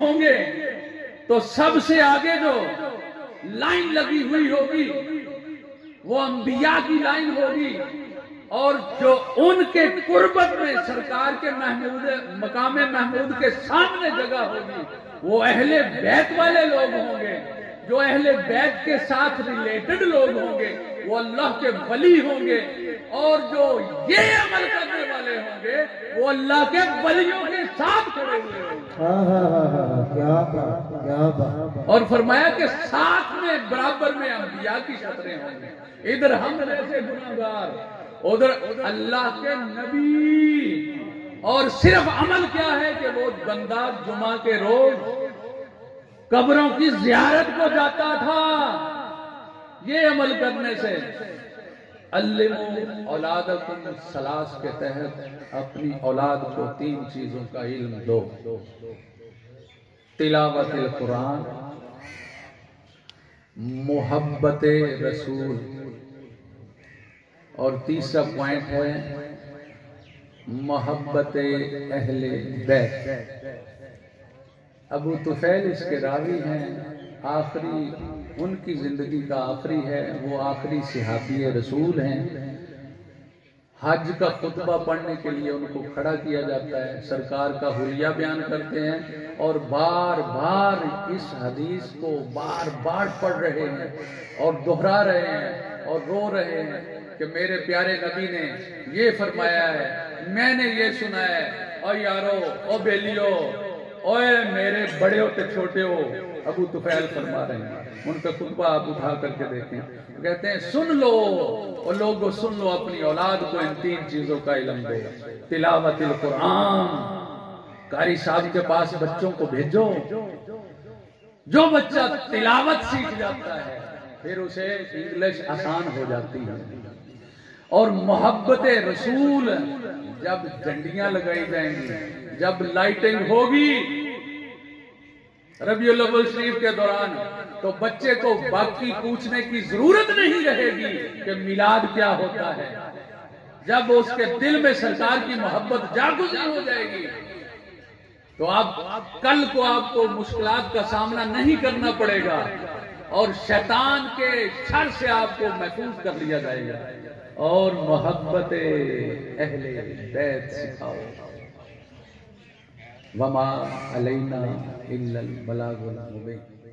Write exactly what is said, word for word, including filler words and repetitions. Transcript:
ہوں گے تو سب سے آگے جو لائن لگی ہوئی ہوگی وہ انبیاء کی لائن ہوگی، اور جو ان کے قربت میں سرکار کے محمود مقام محمود کے سامنے جگہ ہوگی وہ اہل بیت والے لوگ ہوں گے، جو اہل بیت کے ساتھ ریلیٹڈ لوگ ہوں گے وہ اللہ کے ولی ہوں گے، اور جو یہ عمل کرنے والے ہوں گے وہ اللہ کے ولیوں کے ساتھ کھڑے ہوئے ہوں گے۔ اور فرمایا کہ ساتھ میں برابر میں انبیاء کی شطریں ہوں گے، ادھر ہم جیسے گناہگار، ادھر اللہ کے نبی، اور صرف عمل کیا ہے کہ وہ بندہ جمعہ کے روز قبروں کی زیارت کو جاتا تھا۔ یہ عمل کرنے سے علموا اولادکم الثلاث کے تحت اپنی اولاد کو تین چیزوں کا علم دو: تلاوت القرآن، محبت رسول، اور تیسرا پوائنٹ ہے محبت اہل بیت۔ ابو طفیل اس کے راوی ہیں، آخری ان کی زندگی کا آخری ہے، وہ آخری صحابی رسول ہیں۔ حج کا خطبہ پڑھنے کے لیے ان کو کھڑا کیا جاتا ہے، سرکار کا حلیہ بیان کرتے ہیں اور بار بار اس حدیث کو بار بار پڑھ رہے ہیں اور دہرا رہے ہیں اور رو رہے ہیں کہ میرے پیارے نبی نے یہ فرمایا ہے، میں نے یہ سنا ہے، اور یارو او بیلیو، اوے میرے بڑے ہو تے چھوٹے ہو۔ ابو طفیل فرما رہے ہیں، ان کا خطبہ آپ اٹھا کر کے دیکھیں، کہتے ہیں سن لو اور لوگوں سن لو، اپنی اولاد کو ان تین چیزوں کا علم دو: تلاوت القرآن، قاری صاحب کے پاس بچوں کو بھیجو، جو بچہ تلاوت سیکھ جاتا ہے پھر اسے انگلش آسان ہو جاتی ہے، اور محبت رسول، جب جھنڈیاں لگائی جائیں گی، جب لائٹنگ ہوگی ربیع الاول شریف کے دوران، تو بچے کو باقی پوچھنے کی ضرورت نہیں رہے گی کہ میلاد کیا ہوتا ہے۔ جب اس کے دل میں سرکار کی محبت جاگزی ہو جائے گی تو آپ کل کو آپ کو مشکلات کا سامنا نہیں کرنا پڑے گا، اور شیطان کے شر سے آپ کو محفوظ کر لیا جائے گا، اور محبت اہل بیت سکھاؤ۔ وما علینا الا البلاغ المبین۔